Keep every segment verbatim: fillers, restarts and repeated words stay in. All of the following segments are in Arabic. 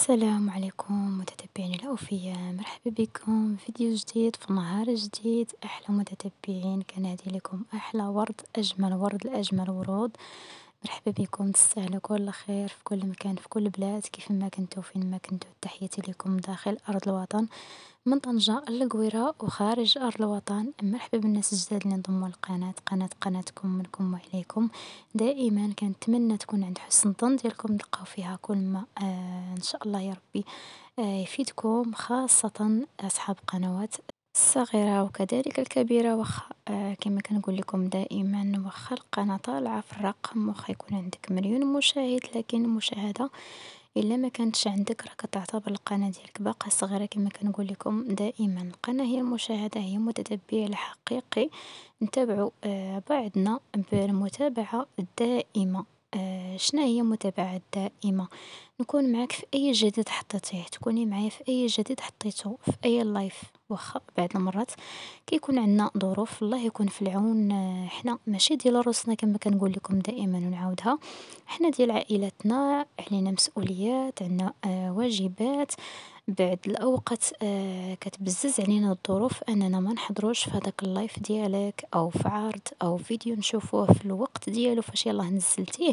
السلام عليكم متتبعيني الأوفياء، مرحبا بكم في فيديو جديد في نهار جديد. أحلى متتبعين كنهدي لكم أحلى ورد، أجمل ورد لأجمل ورود. مرحبا بكم، تستاهلوا كل خير في كل مكان في كل بلاد، كيف ما كنتوا فين ما كنتوا. تحياتي لكم داخل أرض الوطن، من طنجة للقويرة وخارج أرض الوطن. مرحبا بالناس الجداد اللي انضموا للقناة. قناة قناتكم منكم وعليكم. دائما كنتمنى تكون عند حسن الظن ديالكم، تلقاو فيها كل ما آه إن شاء الله يا ربي آه يفيدكم، خاصة أصحاب قنوات الصغيرة وكذلك الكبيرة. وخ آه كما كنقول لكم دائما، وخا القناة طالعة في الرقم، وخا يكون عندك مليون مشاهد، لكن المشاهدة إلا ما كانتش عندك راه كتعتبر القناة ديالك باقا صغيرة. كما كنقول لكم دائما، القناة هي المشاهدة، هي متتبع الحقيقي. نتابعوا آه بعضنا بالمتابعة الدائمة. آه شنو هي المتابعة الدائمة؟ نكون معاك في أي جديد حطيتيه، تكوني معايا في أي جديد حطيته في أي لايف. واخا بعض المرات كيكون عندنا ظروف، الله يكون في العون. آه، حنا ماشي ديال راسنا، كما كنقول لكم دائما ونعاودها، حنا ديال عائلتنا، علينا مسؤوليات، عندنا آه واجبات. بعض الأوقات آه كتبزز علينا الظروف أننا ما نحضروش في هذاك اللايف ديالك، أو في عرض أو فيديو نشوفوه في الوقت ديالو فاش يلاه نزلتيه.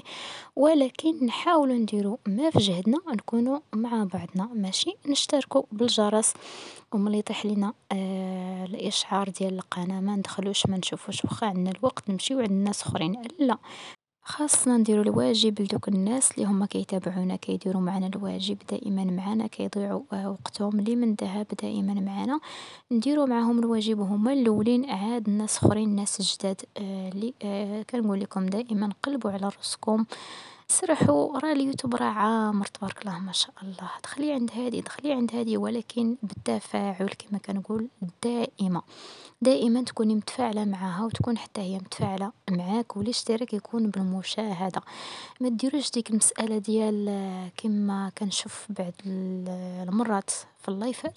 ولكن نحاولوا نديروا ما في جهدنا، نكونوا مع بعضنا، ماشي نشتركوا بالجرس، وملي يطيح لينا آه الاشعار ديال القناه ما ندخلوش ما نشوفوش، واخا عندنا الوقت نمشيو عند الناس اخرين. لا، خاصنا نديروا الواجب لدوك الناس اللي هما كيتابعونا، كيديروا معنا الواجب دائما معنا، كيضيعوا آه وقتهم اللي من ذهب دائما معنا. نديروا معاهم الواجب وهما الاولين، عاد الناس اخرين، ناس جداد آه اللي آه كنقول لكم دائما قلبوا على راسكم. سرحوا، راه اليوتيوب راه عامر تبارك الله ما شاء الله. دخلي عند هادي، دخلي عند هادي، ولكن بالتفاعل كما كنقول دائما. دائما تكوني متفاعلة معاها، وتكون حتى هي متفاعلة معاك، والاشتراك يكون بالمشاهدة. ما ديروش ديك المسألة ديال آه، كما كنشوف بعض ال- المرات في اللايفات،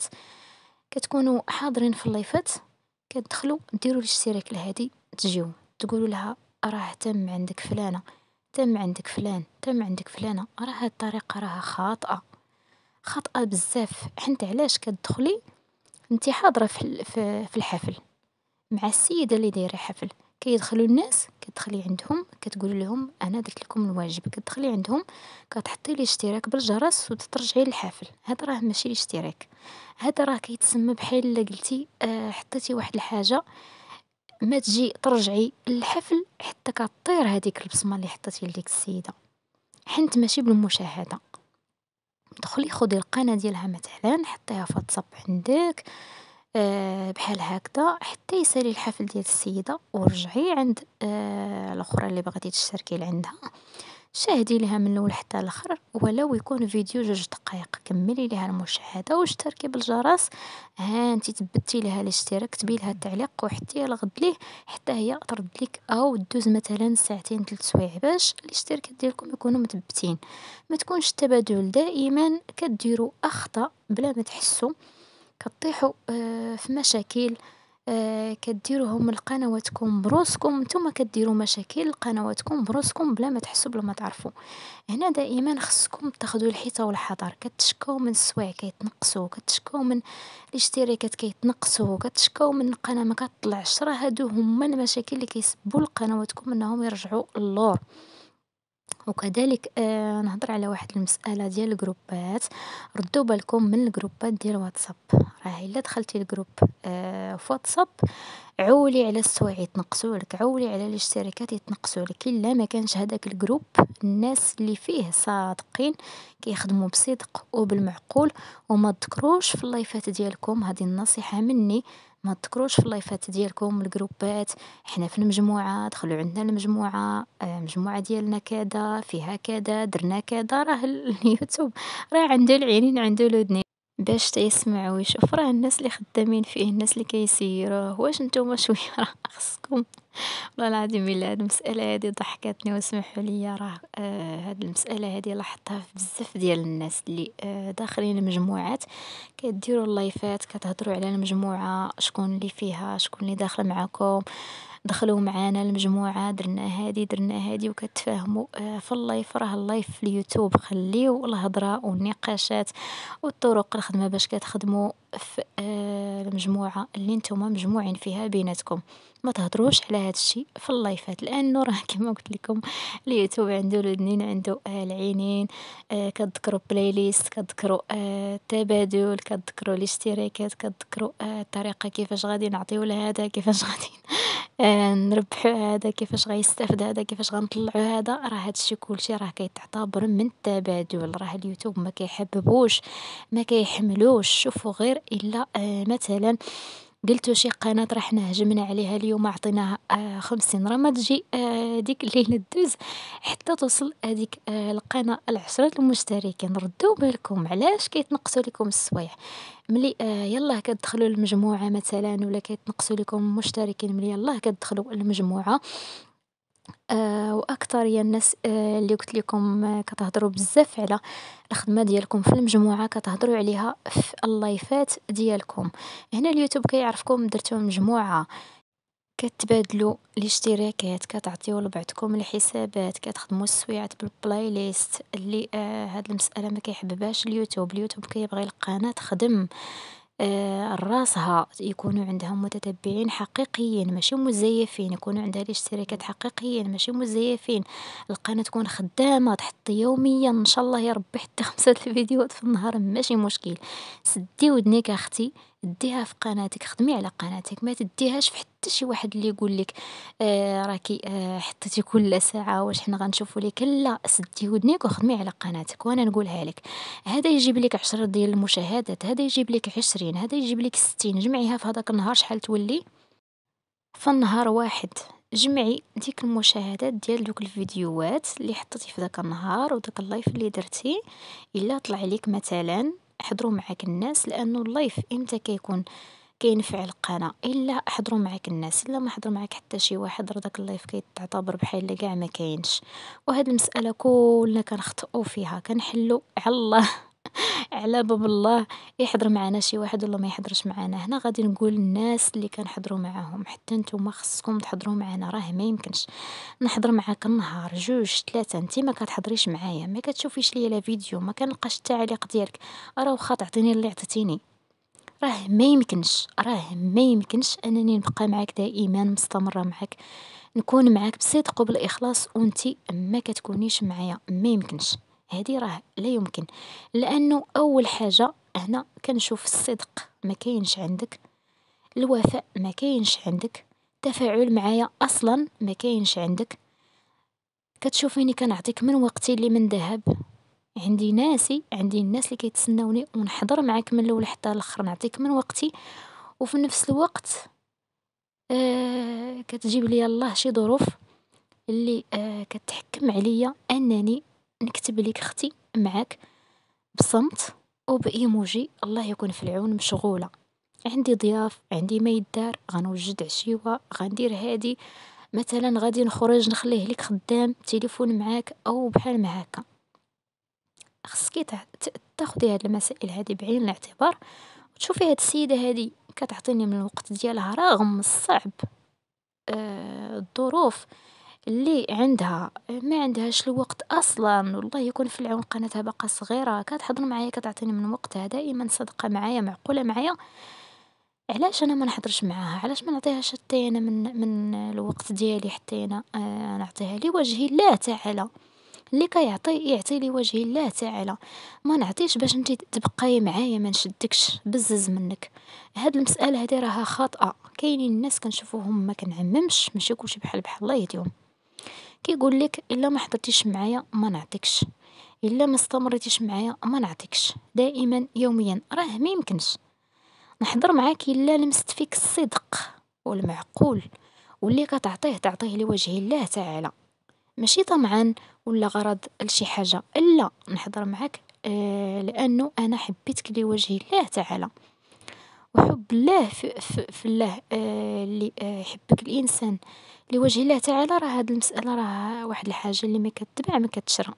كتكونوا حاضرين في اللايفات، كتدخلوا ديروا الاشتراك لهادي، تجيو تقولوا لها راه تم عندك فلانة، تم عندك فلان، تم عندك فلانة. راه هاد الطريقة راها خاطئة، خاطئة بزاف. حنت علاش كتدخلي انتي حاضرة في ال- في في الحفل مع السيدة اللي دايرة حفل، كيدخلوا الناس، كتدخلي عندهم كتقولي لهم انا درت لكم الواجب، كتدخلي عندهم كتحطي لي اشتراك بالجرس وتترجعي للحفل. هذا راه ماشي الاشتراك، هذا راه كيتسمى بحال الا قلتي آه حطيتي واحد الحاجة، ما تجي ترجعي للحفل حتى كطير هذيك البصمة اللي حطيتي لديك السيدة. حنت ماشي بالمشاهدة. دخلي خدي القناة ديالها مثلا، حطيها في واتساب عندك آه بحال هكذا، حتى يسالي الحفل ديال السيدة، ورجعي عند آه الاخرى اللي بغيتي تشتركي لعندها، شاهدي ليها من الاول حتى الاخر، ولو يكون فيديو جوج دقائق، كملي ليها المشاهدة واشتركي بالجرس. ها انت تبتي لها الاشتراك، كتبي لها التعليق، وحتى لغد ليه حتى هي ترد لك، او دوز مثلا ساعتين ثلاث سوايع باش الاشتراكات ديالكم يكونوا متبتين. ما تكونش التبادل دائما كديروا اخطاء بلا ما تحسوا، كطيحوا آه، في مشاكل. آه، كديروهم لقنواتكم بروسكم، نتوما كديروا مشاكل لقنواتكم بروسكم بلا ما تحسوا بلا ما تعرفوا. هنا دائما خصكم تاخذوا الحيطه والحذر. كتشكاو من السوايع كيتنقصوا، كتشكاو من الاشتراكات كيتنقصوا، كتشكاو من القناه ما كطلعش، راه هادو هما المشاكل اللي كيسببوا لقنواتكم انهم يرجعوا اللور. وكذلك آه نهضر على واحد المسألة ديال الجروبات. ردوا بالكم من الجروبات ديال واتساب، راه الا دخلتي الجروب آه في واتساب، عولي على السوايع يتنقصوا لك، عولي على الاشتراكات يتنقصوا لك. الا ما كانش هذاك الجروب الناس اللي فيه صادقين كيخدموا بصدق وبالمعقول، وما تذكروش في اللايفات ديالكم، هذه النصيحة مني، ما تذكروش في اللايفات ديالكم الجروبات. حنا في المجموعة، دخلوا عندنا المجموعة، آه، مجموعة ديالنا كذا فيها كذا درنا كذا. راه ال- اليوتيوب راه عنده العينين عنده الودنين باش تيسمع ويشوف. راه الناس اللي خدامين فيه، الناس اللي كيسيروه، واش نتوما شويه راه خصكم. والله العظيم الا هاد المسألة هادي ضحكتني، واسمحوا لي. راه آه هاد المسألة هادي لاحظتها في بزاف ديال الناس اللي آه داخلين المجموعات، كديروا اللايفات كتهضروا على المجموعة، شكون اللي فيها، شكون اللي داخل معاكم. دخلوا معانا المجموعة، درنا هادي درنا هادي وكتفاهموا آآ في اللايف. راه اللايف في اليوتيوب خلّيو الهضرة والنقاشات والطرق الخدمة باش كتخدموا في آآ المجموعة اللي نتوما مجموعين فيها بيناتكم. ما تهضروش على هاد الشي في اللايفات، لأنه راه كيما قلت لكم اليوتيوب عنده الودنين عنده آآ العينين. آآ كتذكروا playlist، كتذكروا آآ التبادل، كتذكروا الاشتراكات، كتذكروا آآ الطريقة كيفاش غادي نعطيو لهذا، كيفاش غادي آآ نربحوا هذا، كيفاش غيستافد هذا، كيفاش غنطلعوا هذا. راه هاد الشي كلشي راه كيتعتبر من التبادل. راه اليوتيوب ما كيحببوش، ما كيحملوش. شوفوا غير إلا آآ مثلًا قلتو شي قناة راه حنا هجمنا عليها اليوم عطيناها آآ خمسين، راه ما تجي آآ ديك الليلة دوز حتى توصل هاديك آآ القناة لعشرة المشتركين. ردّوا بالكم علاش كيتنقصوا لكم السوايع. ملي آآ يلاه كتدخلوا للمجموعة مثلًا ولا كيتنقصوا لكم المشتركين، ملي يلاه كتدخلوا المجموعة آآ وأكترية الناس آآ اللي قُلت لكم آه، كتهضروا بزاف على الخدمة ديالكم في المجموعة، كتهضروا عليها في اللايفات ديالكم. هنا اليوتيوب كيعرفكم درتو مجموعة، كتبادلوا الاشتراكات، كتعطيو لبعضكم الحسابات، كتخدموا السويعات بالبلايليست اللي آآ هاد المسألة ما كيحببهاش اليوتيوب. اليوتيوب كيبغي القناة تخدم آآ راسها، يكونوا عندها متتبعين حقيقيين ماشي مزيفين، يكونوا عندها الاشتراكات حقيقيين ماشي مزيفين. القناة تكون خدامة، تحط يوميًا إن شاء الله يا ربي حتى خمسة الفيديوهات في النهار ماشي مشكل. سدي ودنيك أختي، ديها في قناتك، خدمي على قناتك، ما تديهاش في حتى شي واحد اللي يقول لك آآ راكي آآ حطيتي كل ساعة واش حنا غنشوفوا لِك. لا، سدي ودنيك وخدمي على قناتك. وأنا نقولها لك، هذا يجيب لك عشرة ديال المشاهدات، هذا يجيب لك عشرين، هذا يجيب لك ستين. جمعيها في هذاك النهار شحال تولي. في النهار واحد جمعي ديك المشاهدات ديال دوك الفيديوهات اللي حطيتي في داك النهار وداك اللايف اللي درتي. إلا طلع ليك مثلا حضروا معاك الناس، لأنه اللايف إمتى كيكون كينفع القناة إلا حضروا معاك الناس. إلا ما حضر معاك حتى شي واحد راه داك اللايف كيتعتبر بحال كاع ما كاينش. وهاد المسألة كلنا كنخطئوا فيها، كنحلوا على الله على باب الله. يحضر معنا شي واحد ولا ما يحضرش معنا، هنا غادي نقول الناس اللي كنحضروا معاهم حتى نتوما خصكم تحضروا معنا. راه ما يمكنش نحضر معاك النهار جوج ثلاثة انت ما كتحضريش معايا، ما كتشوفيش ليا لا فيديو، ما كنلقاش التعليق ديالك، راه واخا تعطيني اللي عطيتيني. راه ما يمكنش راه ما يمكنش انني نبقى معاك دائما مستمرة معاك، نكون معاك بصدق وبالاخلاص وانتي ما كتكونيش معايا. ما يمكنش، هذه راه لا يمكن. لانه اول حاجة هنا كنشوف الصدق ما كاينش عندك، الوفاء ما كاينش عندك، تفاعل معايا اصلا ما كاينش عندك. كتشوفيني كنعطيك من وقتي اللي من ذهب، عندي ناسي عندي الناس اللي كيتسناوني ونحضر معاك من الاول حتى الاخر، نعطيك من وقتي. وفي نفس الوقت آه كتجيب لي الله شي ظروف اللي آه كتحكم عليا انني نكتب لك اختي معاك بصمت وبايموجي الله يكون في العون، مشغولة عندي ضياف، عندي ما يدار، غنوجد عشيوة، غندير هادي مثلا، غادي نخرج نخليه لك خدام تليفون معاك او بحال ما هكا. خصكي تع- ت- تاخدي هاد المسائل هادي بعين الاعتبار، وتشوفي هاد السيدة هادي كتعطيني من الوقت ديالها رغم الصعب آه الظروف اللي عندها، ما عندهاش الوقت اصلا. والله يكون في العون، قناتها باقا صغيره، كتحضر معايا كتعطيني من وقتها، دائما صادقه معايا معقوله معايا. علاش انا ما نحضرش معاها؟ علاش ما نعطيهاش حتى انا من من الوقت ديالي، حتى انا آه نعطيها لوجه الله تعالى. اللي كيعطي يعطي لوجه الله تعالى، ما نعطيش باش انت تبقاي معايا ما نشدكش بزز منك. هاد المساله هادي راها خاطئه. كاينين الناس كنشوفوهم، ما كنعممش، ماشي كلشي بحال بحال الله يهديهم، كيقول لك الا ما حضرتيش معايا ما نعطيكش، الا ما استمريتيش معايا ما نعطيكش، دائما يوميا. راه ما يمكنش نحضر معاك الا لمست فيك الصدق والمعقول، واللي كتعطيه تعطيه لوجه الله تعالى، ماشي طمعا ولا غرض لشي حاجة. إلا نحضر معاك آه لأنه أنا حبيتك لوجه الله تعالى. وحب الله في, في, في الله آه اللي آه يحبك الإنسان لوجه الله تعالى. راه هاد المسألة راه واحد الحاجة اللي ما كتباع ما كتشرى،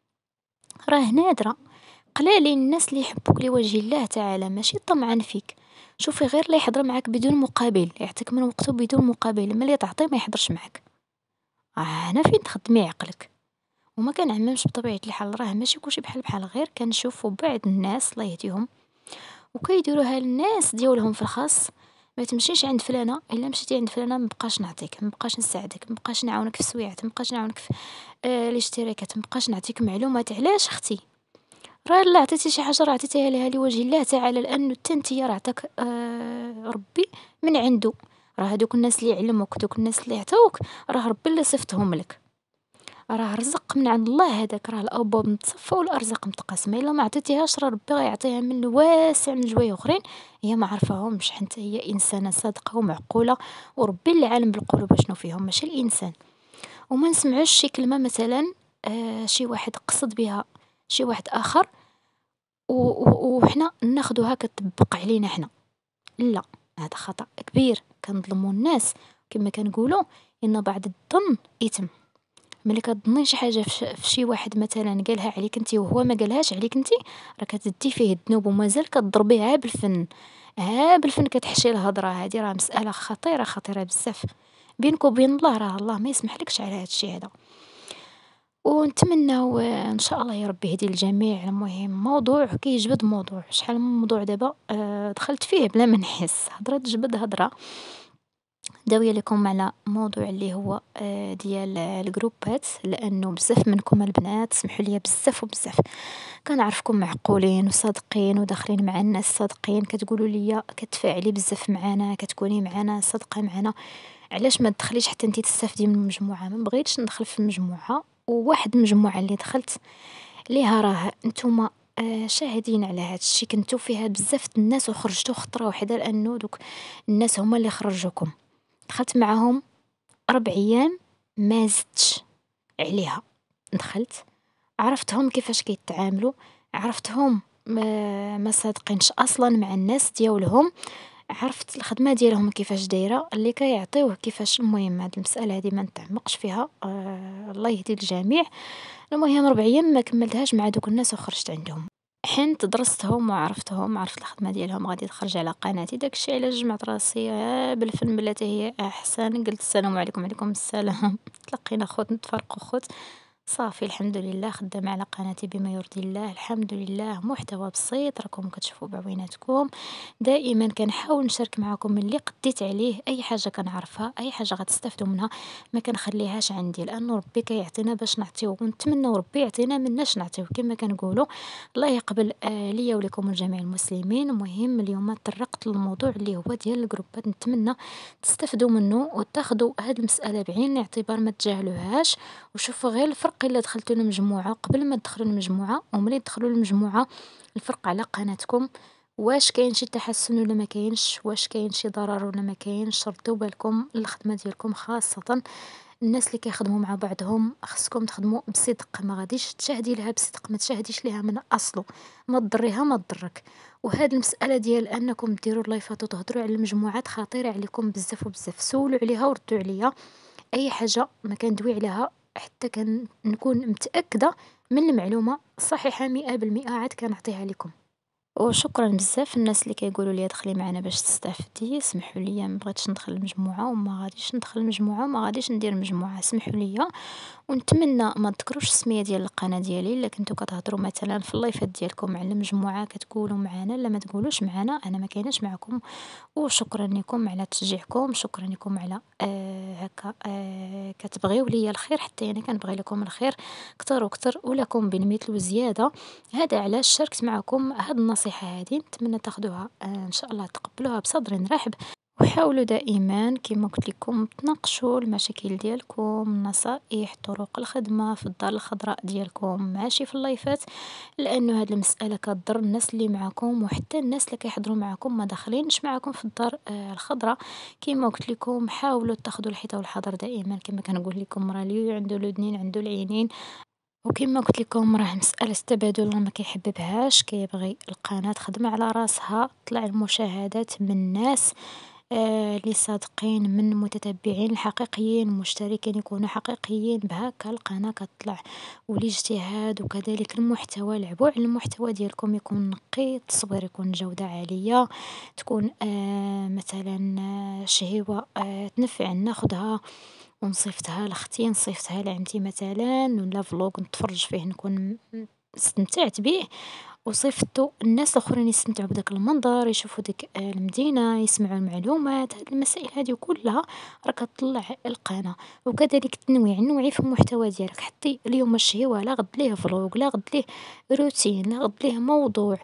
راه نادرة. قلالين الناس اللي يحبوك لوجه الله تعالى ماشي طمعا فيك. شوفي غير لا يهضر معاك بدون مقابل، يعطيك من وقتو بدون مقابل، ملي تعطيه ما يهضرش معاك. آه، هنا فين تخدمي عقلك. وما كنعممش بطبيعة الحال، راه ماشي كلشي بحال بحال، غير كنشوفوا بعض الناس الله يهديهم وكيديروها للناس ديالهم في الخاص. ما تمشيش عند فلانة، الا مشيتي عند فلانة مبقاش نعطيك، مبقاش نساعدك، مبقاش نعاونك في السويعات، مبقاش نعاونك في آه الاشتراكات، مبقاش نعطيك معلومات. علاش اختي؟ راه الا عطيتي شي حاجه راه عطيتيها ليها لوجه الله تعالى، لانه حتى نتيا راه عطاك آه ربي من عنده. راه هادوك الناس اللي علموك، دوك الناس اللي عطاوك، راه ربي اللي صيفطهم لك. راه رزق من عند الله هذاك، راه الابواب متصفى والارزاق متقاسمه. الا ما عطيتيهاش راه ربي غيعطيها من واسع من جوايه اخرين، هي ما عرفاهمش، حيت هي انسانه صادقه ومعقوله، وربي اللي عالم بالقلوب شنو فيهم، ماشي الانسان. وما نسمعوش شي كلمه مثلا آه شي واحد قصد بها شي واحد اخر و و وحنا ناخدوها كتطبّق علينا حنا. لا، هذا خطأ كبير، كنظلموا الناس. كما كنقولوا إن بعض الظن إثم. ملي كتظني شي حاجة فش في شي واحد مثلًا قالها عليك أنتِ وهو ما قالهاش عليك أنتِ، راه كتدي فيه الذنوب ومازال كضربيه ها بالفن، ها بالفن كتحشي الهضرة. هذه راه مسألة خطيرة، خطيرة بزاف. بينك وبين الله راه الله ما يسمحلكش على هاد الشي هذا. ونتمنّاو إن شاء الله يا ربي يهدي الجميع. المهم موضوع كيجبد موضوع، شحال من موضوع دابا آآ دخلت فيه بلا ما نحس، هضرة تجبد هضرة. داوية لكم على موضوع اللي هو آآ ديال الجروبات، لأنه بزاف منكم البنات سمحوا ليا بزاف وبزاف كنعرفكم معقولين وصادقين وداخلين مع الناس صادقين، كتقولوا ليا كتفاعلي بزاف معانا، كتكوني معانا صادقة معانا. علاش ما تدخليش حتى انتِ تستافدي من المجموعة؟ ما بغيتش ندخل في المجموعة، وواحد المجموعة اللي دخلت ليها راه نتوما آآ شاهدين على هاد الشي، كنتو فيها بزاف د الناس وخرجتو خطرة وحدة، لأنه دوك الناس هما اللي خرجوكم. دخلت معاهم ربع أيام ما زدتش عليها. دخلت عرفتهم كيفاش كيتعاملوا، عرفتهم ما ما صادقينش أصلًا مع الناس دياولهم، عرفت الخدمة ديالهم كيفاش دايرة، اللي كيعطيوه كيفاش. المهم هاد المسألة هادي ما نتعمقش فيها، آآ الله يهدي الجميع. المهم ربع أيام ما كملتهاش مع دوك الناس وخرجت عندهم، حنت درستهم وعرفتهم، عرفت الخدمة ديالهم غادي تخرج على قناتي. داك الشي علاش جمعت راسي آآ بالفن بلاتي هي أحسن. قلت السلام عليكم. وعليكم السلام. تلاقينا خوت نتفرقوا خوت. صافي الحمد لله خدامة على قناتي بما يرضي الله، الحمد لله. محتوى بسيط راكم كتشوفوا بعويناتكم. دائما كنحاول نشارك معكم اللي قديت عليه، اي حاجه كنعرفها، اي حاجه غتستافدوا منها ما كنخليهاش عندي، لانه ربي كيعطينا باش نعطيو، ونتمنوا ربي يعطينا مناش نعطيو كما كنقولوا. الله يقبل آه ليا ولكم الجميع المسلمين. المهم اليوم تطرقت للموضوع اللي هو ديال الجروبات، نتمنى تستافدوا منه وتاخذوا هذه المساله بعين الاعتبار، ما تجاهلوهاش. وشوفوا غير الفرق الا دخلتوا لمجموعه قبل ما تدخلوا للمجموعه وملي تدخلوا للمجموعه، الفرق على قناتكم. واش كاين شي تحسن ولا ما كاينش، واش كاين شي ضرر ولا ما كاينش. ردوا بالكم للخدمه ديالكم، خاصه الناس اللي كيخدموا مع بعضهم خصكم تخدموا بصدق. ما غاديش تشاهدي لها بصدق، ما تشاهديش ليها من اصله، ما تضريها ما تضرك. وهاد المساله ديال انكم ديروا اللايفات وتهضروا على المجموعات خطيره عليكم بزاف وبزاف. سولوا عليها وردوا عليا. اي حاجه ما كندوي عليها حتى كنكون متاكده من المعلومه صحيحه مئة بالمئة عاد كنعطيها لكم. وشكرًا بزاف الناس اللي كيقولوا لي دخلي معنا باش تستافدي. سمحوا لي ما بغيتش ندخل المجموعة وما غاديش ندخل المجموعة وما غاديش ندير مجموعة، سمحوا لي. ونتمنى ما تذكروش السمية ديال القناة ديالي إلا كنتو كتهضروا مثلًا في اللايفات ديالكم على المجموعة كتقولوا معانا، لا ما تقولوش معانا، أنا ما كايناش معكم. وشكرًا لكم على تشجيعكم، شكرًا لكم على آآ هاكا آآ كتبغيو ليا الخير، حتى أنا كنبغي لكم الخير كتر وكتر ولكم بالمثل وزيادة. هذا علاش شاركت معكم هاد النصيحة هادي، نتمنى تاخدوها آآ إن شاء الله تقبلوها بصدر رحب. وحاولوا دائما كما قلت لكم تناقشوا المشاكل ديالكم، النصائح، طرق الخدمة في الدار الخضراء ديالكم ماشي في اللايفات، لانه هاد المسألة كتضر الناس اللي معكم، وحتى الناس اللي كيحضروا معكم ما داخلينش معكم في الدار آه الخضراء. كما قلت لكم حاولوا تاخذوا الحيطة والحذر دائما، كما كنقول لكم راه اللي عنده الودنين عنده العينين. وكما قلت لكم راه مسألة التبادل راه ما كيحببهاش، كيبغي القناة خدمة على راسها، طلع المشاهدات من ناس آآ اللي صادقين من متتبعين الحقيقيين، المشتركين يكونوا حقيقيين، بهاكا القناة كتطلع. والاجتهاد وكذلك المحتوى، لعبوا على المحتوى ديالكم يكون نقي، التصوير يكون جودة عالية، تكون آآ مثلًا آه، شهيوة آآ تنفع ناخدها ونصيفطها لختي، نصيفطها لعمتي مثلًا، ولا فلوق نتفرج فيه نكون م استمتعت بيه. وصيفطوا الناس الآخرين يستمتعوا بداك المنظر، يشوفوا ديك آآ المدينة، يسمعوا المعلومات، هاد المسائل هادي كلها راه كتطلّع القناة. وكذلك التنويع، نوعي في المحتوى ديالك، حطي اليوم الشهوة، لا غد ليه فلوق، لا غد ليه روتين، لا غد ليه موضوع،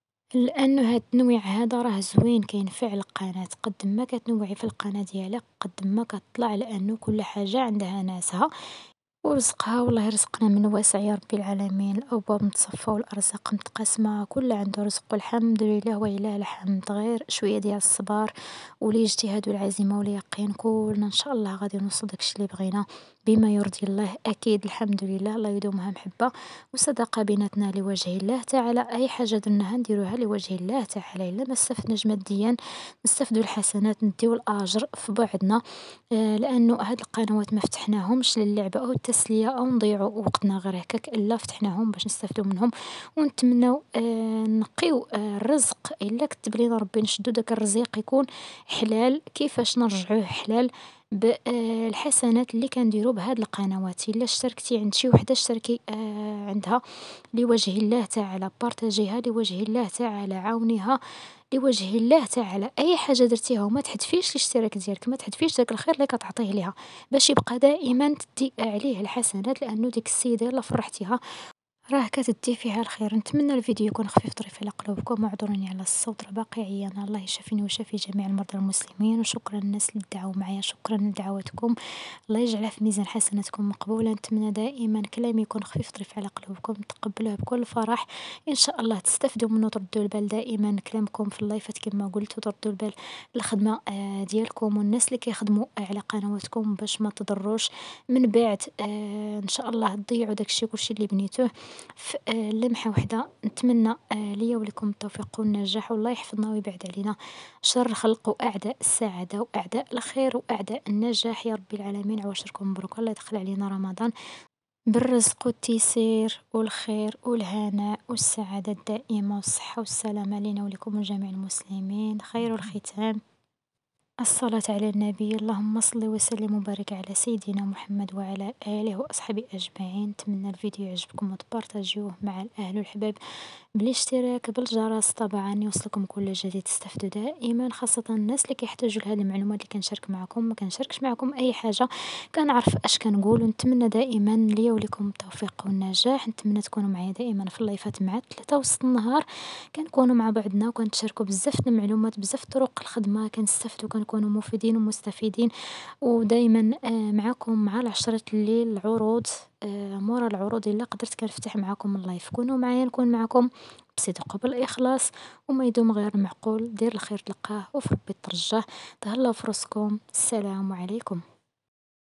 لأنه هاد التنويع هذا راه زوين كينفع القناة. قد ما كتنوعي في القناة ديالك قد ما كطلع، لأنه كل حاجة عندها ناسها ورزقها. والله يرزقنا من واسع يا رب العالمين، الأبواب متصفى والأرزاق متقاسمة، كل عنده رزق والحمد لله ولله الحمد. غير شوية ديال الصبر والاجتهاد والعزيمة واليقين، كلنا إن شاء الله غادي نوصل داكشي اللي بغينا بما يرضي الله. أكيد الحمد لله، الله يدومها محبة وصدقة بيناتنا لوجه الله تعالى. أي حاجة درناها نديروها لوجه الله تعالى، إلا ما استفدناش ماديا نستفدو الحسنات، نديو الأجر في بعضنا. آآ لأنه هاد القنوات ما فتحناهمش للعب أو التسلية أو نضيعوا وقتنا غير هكاك، لا فتحناهم باش نستافدو منهم ونتمناو آآ نقيو آآ الرزق. إلا كتب لينا ربي نشدو داك الرزيق يكون حلال، كيفاش نرجعوه حلال؟ ب آآ الحسنات اللي كنديرو بهاد القنوات. إلا اشتركتي عند شي وحدة اشتركي آآ عندها لوجه الله تعالى، بارطاجيها لوجه الله تعالى، عاونيها لوجه الله تعالى. أي حاجة درتيها وما تحدفيش الاشتراك ديالك، ما تحدفيش داك الخير اللي كتعطيه ليها، باش يبقى دائما تدي عليه الحسنات، لأنه ديك السيدة إلا فرحتيها راه كتدي فيها الخير. نتمنى الفيديو يكون خفيف ظريف على قلوبكم، واعذروني على الصوت راه باقي عيانة. الله يشافيني ويشافي جميع المرضى المسلمين. وشكرا للناس اللي دعوا معايا، شكرا لدعواتكم، الله يجعلها في ميزان حسناتكم مقبولة. نتمنى دائما كلامي يكون خفيف ظريف على قلوبكم، تقبلوه بكل فرح إن شاء الله، تستافدوا منه، تردوا البال دائما كلامكم في اللايفات كما قلت، وتردوا البال الخدمة آه، ديالكم والناس اللي كيخدموا على قنواتكم باش ما تضروش من بعد. آه، إن شاء الله تضيعوا داكشي كلشي اللي بنيتوه في آه، لمحة واحدة. نتمنى آه، ليا ولكم التوفيق والنجاح، والله يحفظنا ويبعد علينا شر خلق وأعداء السعادة وأعداء الخير وأعداء النجاح يا رب العالمين. عواشركم مبروك، الله يدخل علينا رمضان بالرزق والتيسير والخير والهناء والسعادة الدائمة والصحة والسلامة لنا ولكم ولجميع المسلمين. خير الختام الصلاة على النبي، اللهم صل وسلم وبارك على سيدنا محمد وعلى آله وأصحابه أجمعين. نتمنى الفيديو يعجبكم وتبارطاجيوه مع الأهل والحباب بالاشتراك بالجرس طبعا يوصلكم كل جديد، تستفدوا دائما، خاصة الناس اللي كيحتاجوا لهذه المعلومات اللي كنشارك معكم. ما كنشاركش معكم أي حاجة، كنعرف اش كنقول. ونتمنى دائما ليا ولكم التوفيق والنجاح. نتمنى تكونوا معايا دائما في اللايفات مع الثلاثة وسط النهار، كنكونوا مع بعضنا وكنتشاركوا بزاف د المعلومات، بزاف طرق الخدمة كنستافدوا، كنكونوا مفيدين ومستفيدين. ودايما آه، معكم مع العشرة الليل العروض. آه، مورا العروض إلا قدرت كنفتح معكم اللايف، كونوا معايا نكون معكم بصدق وبالإخلاص، وما يدوم غير المعقول. دير الخير تلقاه وفي ربي ترجاه. تهلاو في راسكم، السلام عليكم.